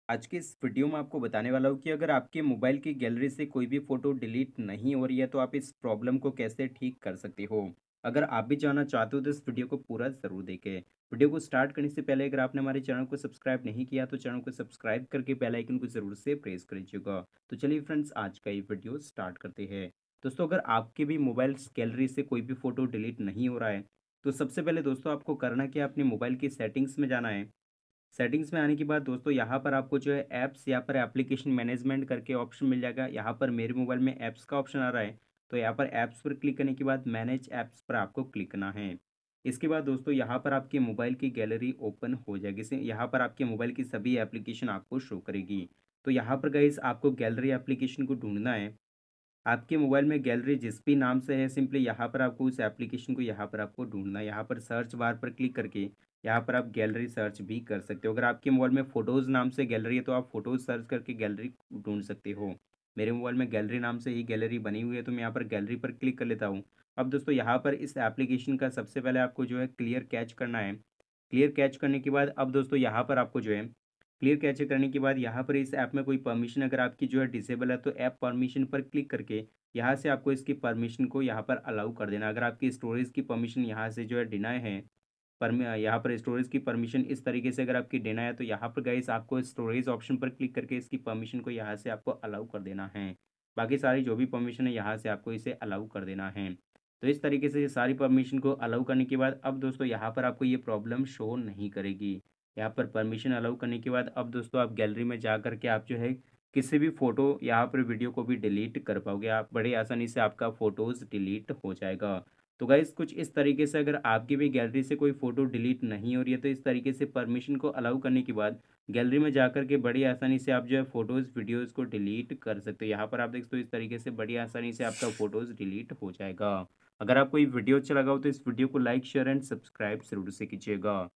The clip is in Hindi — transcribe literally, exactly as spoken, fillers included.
आज के इस वीडियो में आपको बताने वाला हूँ कि अगर आपके मोबाइल की गैलरी से कोई भी फ़ोटो डिलीट नहीं हो रही है, तो आप इस प्रॉब्लम को कैसे ठीक कर सकते हो। अगर आप भी जानना चाहते हो तो इस वीडियो को पूरा ज़रूर देखें। वीडियो को स्टार्ट करने से पहले अगर आपने हमारे चैनल को सब्सक्राइब नहीं किया तो चैनल को सब्सक्राइब करके बेल आइकन को ज़रूर से प्रेस कर लीजिएगा। तो चलिए फ्रेंड्स, आज का ये वीडियो स्टार्ट करते हैं। दोस्तों, अगर आपके भी मोबाइल गैलरी से कोई भी फ़ोटो डिलीट नहीं हो रहा है, तो सबसे पहले दोस्तों आपको करना क्या है, अपने मोबाइल की सेटिंग्स में जाना है। सेटिंग्स में आने के बाद दोस्तों यहाँ पर आपको जो है ऐप्स या पर एप्लीकेशन मैनेजमेंट करके ऑप्शन मिल जाएगा। यहाँ पर मेरे मोबाइल में ऐप्स का ऑप्शन आ रहा है, तो यहाँ पर ऐप्स पर क्लिक करने के बाद मैनेज ऐप्स पर आपको क्लिक करना है। इसके बाद दोस्तों यहाँ पर आपके मोबाइल की गैलरी ओपन हो जाएगी। इसे यहाँ पर आपके मोबाइल की सभी एप्लीकेशन आपको शो करेगी। तो यहाँ पर गाइस आपको गैलरी एप्लीकेशन को ढूंढना है। आपके मोबाइल में गैलरी जिस भी नाम से है, सिंपली यहाँ पर आपको उस एप्लीकेशन को यहाँ पर आपको ढूँढना है। यहाँ पर सर्च बार पर क्लिक करके यहाँ पर आप गैलरी सर्च भी कर सकते हो। अगर आपके मोबाइल में फ़ोटोज़ नाम से गैलरी है, तो आप फ़ोटोज़ सर्च करके गैलरी ढूँढ सकते हो। मेरे मोबाइल में गैलरी नाम से ही गैलरी बनी हुई है, तो मैं यहाँ पर गैलरी पर क्लिक कर लेता हूँ। अब दोस्तों यहाँ पर इस एप्लीकेशन का सबसे पहले आपको जो है क्लियर कैच करना है। क्लियर कैच करने के बाद अब दोस्तों यहाँ पर आपको जो है क्लियर कैच करने के बाद यहाँ पर इस ऐप में कोई परमिशन अगर आपकी जो है डिसेबल है, तो ऐप परमिशन पर क्लिक करके यहाँ से आपको इसकी परमिशन को यहाँ पर अलाउ कर देना। अगर आपकी स्टोरेज की परमिशन यहाँ से जो है डिनाय है, परमि यहाँ पर स्टोरेज की परमिशन इस तरीके से अगर आपकी डिनाय है, तो यहाँ पर गाइस आपको स्टोरेज ऑप्शन पर क्लिक करके इसकी परमिशन को यहाँ से आपको अलाउ कर देना है। बाकी सारी जो भी परमिशन है यहाँ से आपको इसे अलाउ कर देना है। तो इस तरीके से ये सारी परमिशन को अलाउ करने के बाद अब दोस्तों यहाँ पर आपको ये प्रॉब्लम शो नहीं करेगी। यहाँ पर परमिशन अलाउ करने के बाद अब दोस्तों आप गैलरी में जा कर के आप जो है किसी भी फ़ोटो यहाँ पर वीडियो को भी डिलीट कर पाओगे। आप बड़ी आसानी से आपका फ़ोटोज़ डिलीट हो जाएगा। तो गाइज़ कुछ इस तरीके से अगर आपकी भी गैलरी से कोई फ़ोटो डिलीट नहीं हो रही है, तो इस तरीके से परमिशन को अलाउ करने के बाद गैलरी में जाकर के बड़ी आसानी से आप जो है फ़ोटोज़, वीडियोज़ को डिलीट कर सकते हो। यहाँ पर आप देख सकते हो इस तरीके से बड़ी आसानी से आपका फ़ोटोज़ डिलीट हो जाएगा। अगर आपको ये वीडियो अच्छा लगा हो तो इस वीडियो को लाइक, शेयर एंड सब्सक्राइब ज़रूर से कीजिएगा।